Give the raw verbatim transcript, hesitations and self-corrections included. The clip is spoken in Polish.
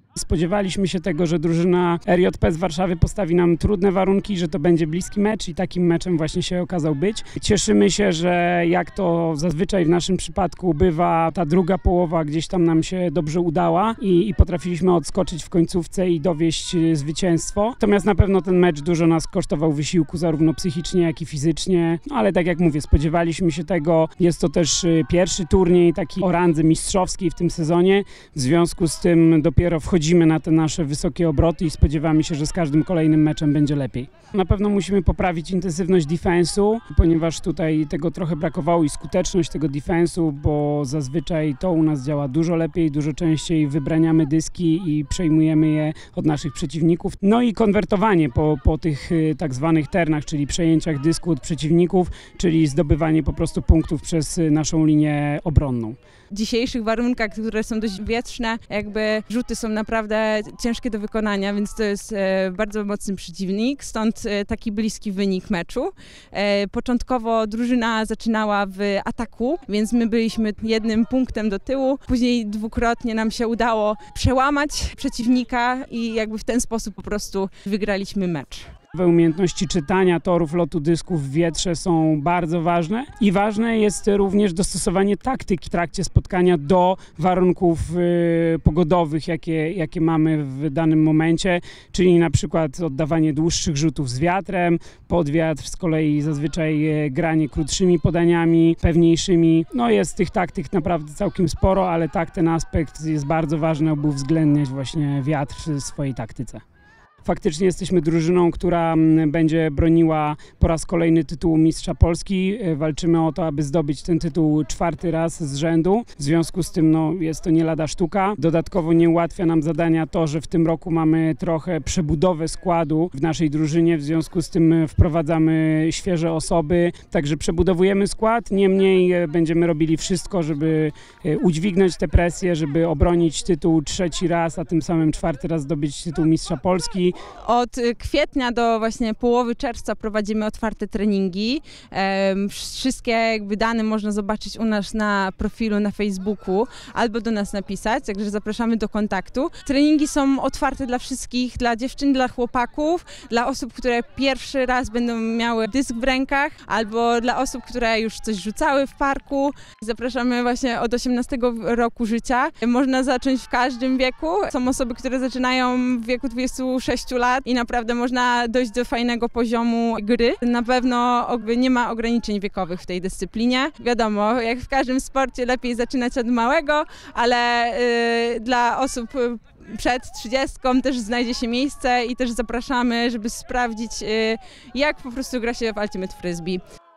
Spodziewaliśmy się tego, że drużyna R J P z Warszawy postawi nam trudne warunki, że to będzie bliski mecz i takim meczem właśnie się okazał być. Cieszymy się, że jak to zazwyczaj w naszym przypadku bywa, ta druga połowa gdzieś tam nam się dobrze udała i, i potrafiliśmy odskoczyć w końcówce i dowieść zwycięstwo. Natomiast na pewno ten mecz dużo nas kosztował wysiłku, zarówno psychicznie, jak i fizycznie. No, ale tak jak mówię, spodziewaliśmy się tego. Jest to też pierwszy turniej taki o randze mistrzowskiej w tym sezonie. W związku z tym dopiero wchodzimy na te nasze wysokie obroty i spodziewamy się, że z każdym kolejnym meczem będzie lepiej. Na pewno musimy poprawić intensywność defensu, ponieważ tutaj tego trochę brakowało i skuteczność tego defensu, bo zazwyczaj to u nas działa dużo lepiej, dużo częściej wybraniamy dyski i przejmujemy je od naszych przeciwników. No i konwertowanie po, po tych tak zwanych ternach, czyli przejęciach dysku od przeciwników, czyli zdobywanie po prostu punktów przez naszą linię obronną. W dzisiejszych warunkach, które są dość wietrzne, jakby rzuty są naprawdę ciężkie do wykonania, więc to jest e, bardzo mocny przeciwnik, stąd e, taki bliski wynik meczu. E, początkowo drużyna zaczynała w ataku, więc my byliśmy jednym punktem do tyłu. Później dwukrotnie nam się udało przełamać przeciwnika i jakby w ten sposób po prostu wygraliśmy mecz. Umiejętności czytania torów lotu dysków w wietrze są bardzo ważne i ważne jest również dostosowanie taktyki w trakcie spotkania do warunków y, pogodowych, jakie, jakie mamy w danym momencie, czyli na przykład oddawanie dłuższych rzutów z wiatrem, pod wiatr z kolei zazwyczaj y, granie krótszymi podaniami, pewniejszymi. No jest tych taktyk naprawdę całkiem sporo, ale tak ten aspekt jest bardzo ważny, aby uwzględniać właśnie wiatr w swojej taktyce. Faktycznie jesteśmy drużyną, która będzie broniła po raz kolejny tytułu mistrza Polski. Walczymy o to, aby zdobyć ten tytuł czwarty raz z rzędu. W związku z tym no, jest to nie lada sztuka. Dodatkowo nie ułatwia nam zadania to, że w tym roku mamy trochę przebudowę składu w naszej drużynie. W związku z tym wprowadzamy świeże osoby. Także przebudowujemy skład. Niemniej będziemy robili wszystko, żeby udźwignąć tę presję, żeby obronić tytuł trzeci raz, a tym samym czwarty raz zdobyć tytuł mistrza Polski. Od kwietnia do właśnie połowy czerwca prowadzimy otwarte treningi. Wszystkie jakby dane można zobaczyć u nas na profilu na Facebooku albo do nas napisać, także zapraszamy do kontaktu. Treningi są otwarte dla wszystkich, dla dziewczyn, dla chłopaków, dla osób, które pierwszy raz będą miały dysk w rękach, albo dla osób, które już coś rzucały w parku. Zapraszamy właśnie od osiemnastego roku życia. Można zacząć w każdym wieku. Są osoby, które zaczynają w wieku dwudziestu sześciu lat i naprawdę można dojść do fajnego poziomu gry. Na pewno nie ma ograniczeń wiekowych w tej dyscyplinie. Wiadomo, jak w każdym sporcie lepiej zaczynać od małego, ale y, dla osób przed trzydziestką też znajdzie się miejsce i też zapraszamy, żeby sprawdzić, y, jak po prostu gra się w Ultimate Frisbee.